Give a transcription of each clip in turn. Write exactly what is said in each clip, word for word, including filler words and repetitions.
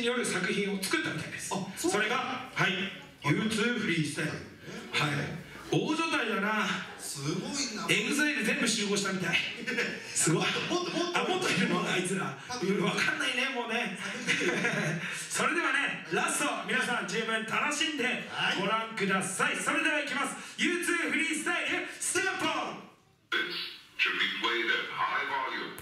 による作品を作ったみたいです。それがはい ユーツー フリースタイル。はい大所帯だな。 すごいな。 エグザイル全部集合したみたい。すごい。 もっともっとあもっといるのあいつら。分かんないねもうね。それではねラスト皆さん十分楽しんでご覧ください。それではいきます。 ユーツー フリースタイルスタート。 Should be played at high volume.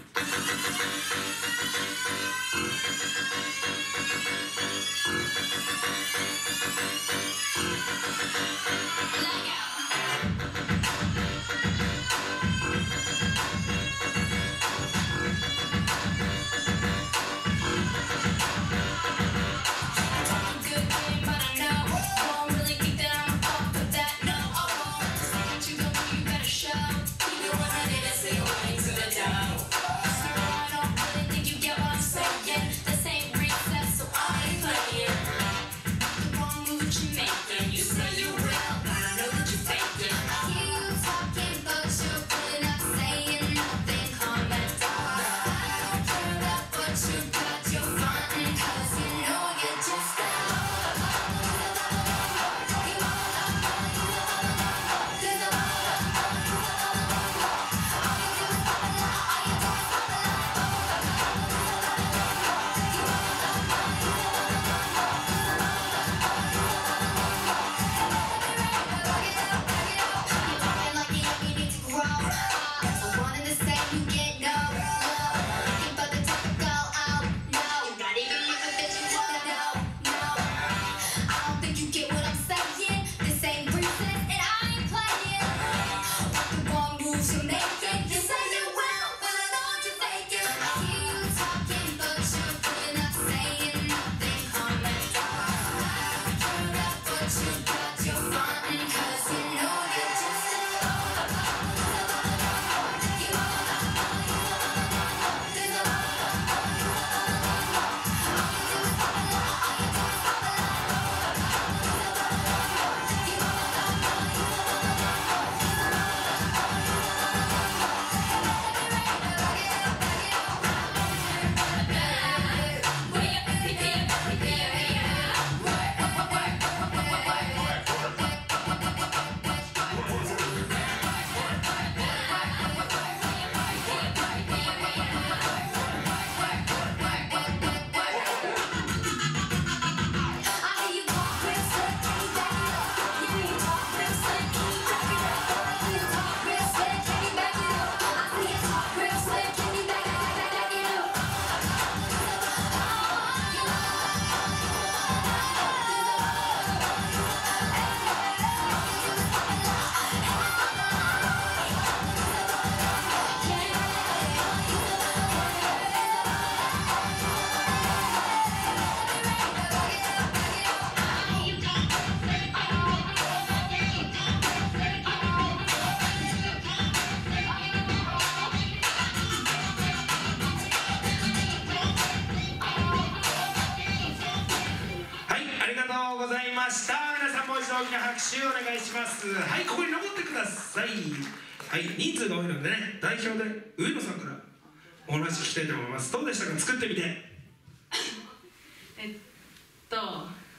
皆さんもう一度大きな拍手をお願いします。はい、ここに残ってください。はい、人数が多いのでね、代表で上野さんからお話ししたいと思います。どうでしたか、作ってみて。 えっと